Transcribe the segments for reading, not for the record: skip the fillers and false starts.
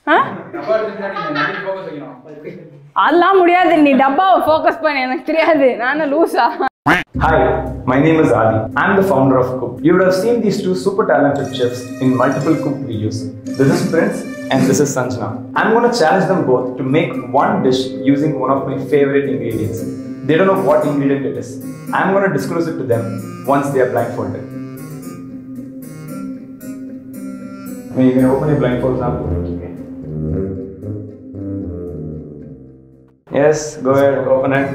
அதெல்லாம் முடியாது. நீ டப்பாவை ஃபோக்கஸ் பண்ணு. எனக்கு தெரியாது, நான் லூசா. Hi, my name is Adi. I'm the founder of Cook. You would have seen these two super talented chefs in multiple cook videos. This is Prince and this is Sanjana. I'm going to challenge them both to make one dish using one of my favorite ingredients. They don't know what ingredient it is. I'm going to disclose it to them once they are blindfolded. You can open your blindfolds now. Okay. Yes, go ahead, open it.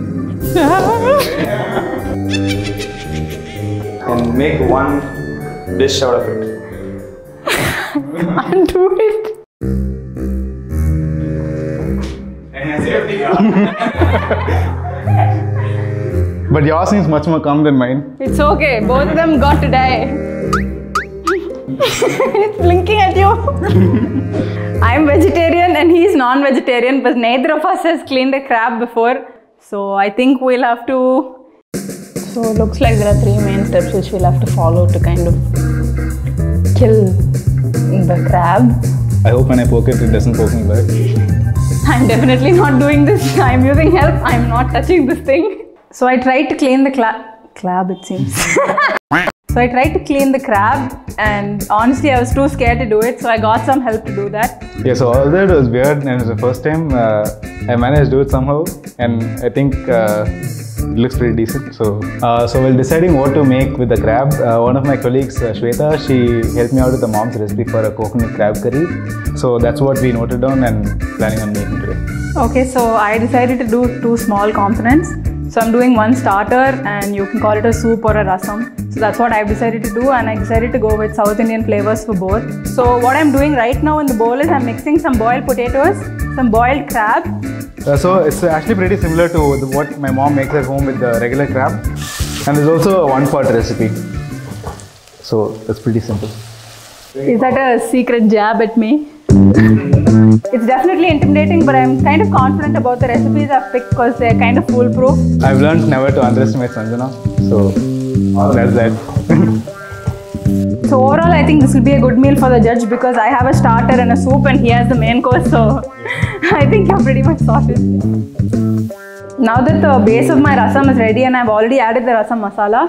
And make one dish out of it. Undo it. But yours seems much more calm than mine. It's okay. Both of them got to die. It's blinking at you. I'm vegetarian and he's non-vegetarian, but neither of us has cleaned a crab before. So I think we'll have to... So it looks like there are 3 main steps which we'll have to follow to kind of kill the crab. I hope when I poke it, it doesn't poke me back. I'm definitely not doing this. I'm using help. I'm not touching this thing. So I tried to clean the crab, it seems. So I tried to clean the crab and honestly I was too scared to do it, so I got some help to do that. Yeah, so although it was weird and it was the first time, I managed to do it somehow, and I think it looks pretty decent. So while deciding what to make with the crab, one of my colleagues, Shweta, she helped me out with the mom's recipe for a coconut crab curry. So that's what we noted down and planning on making today. Okay, so I decided to do 2 small components. So I'm doing one starter and you can call it a soup or a rasam. So that's what I've decided to do, and I decided to go with South Indian flavors for both. So what I'm doing right now in the bowl is I'm mixing some boiled potatoes, some boiled crab. So it's actually pretty similar to what my mom makes at home with the regular crab. And there's also a 1-pot recipe. So it's pretty simple. Is that a secret jab at me? It's definitely intimidating, but I'm kind of confident about the recipes I've picked because they're kind of foolproof. I've learned never to underestimate Sanjana, so that's that. So overall, I think this will be a good meal for the judge because I have a starter and a soup and he has the main course, so I think you're pretty much sorted. Now that the base of my rasam is ready and I've already added the rasam masala,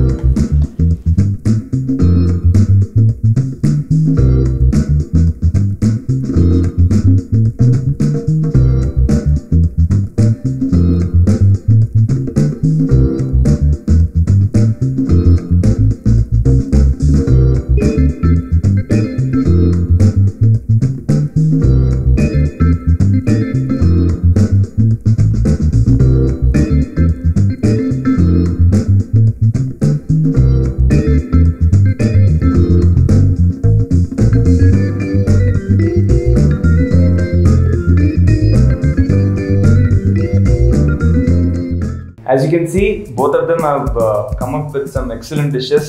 As you can see, both of them have come up with some excellent dishes.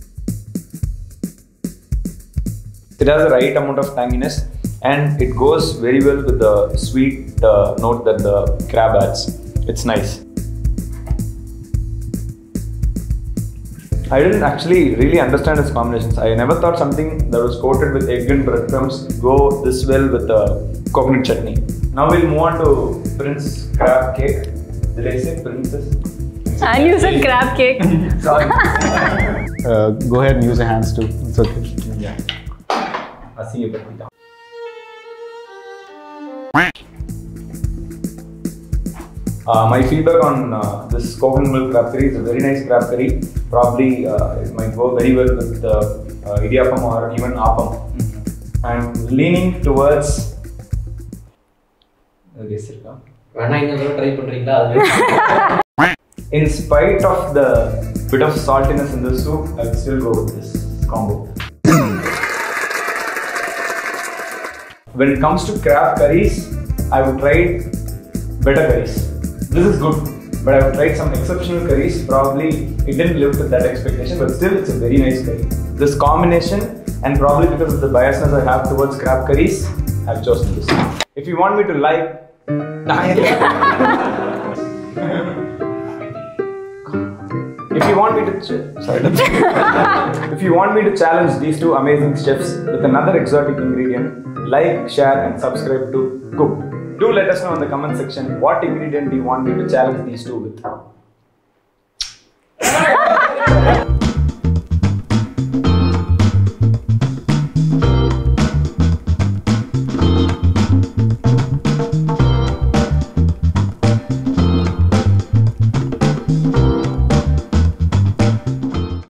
It has the right amount of tanginess and it goes very well with the sweet note that the crab adds. It's nice. I didn't actually really understand its combinations. I never thought something that was coated with egg and breadcrumbs go this well with the coconut chutney. Now we'll move on to Prince crab cake. Did I say princess? and you said crab cake. Sorry. Go ahead and use your hands too. It's okay. Yeah. My feedback on this coconut milk crab curry is a very nice crab curry. Probably it might go very well with idiyappam or even appam. I'm leaning towards. In spite of the bit of saltiness in the soup, I will still go with this combo. When it comes to crab curries, I would try better curries. This is good, but I have tried some exceptional curries. Probably it didn't live to that expectation, but still it's a very nice curry. This combination, and probably because of the biasness I have towards crab curries, I've chosen this. If you want me to like, if you want me to challenge these two amazing chefs with another exotic ingredient, like, share, and subscribe to Cook. Do let us know in the comment section what ingredient do you want me to challenge these two with.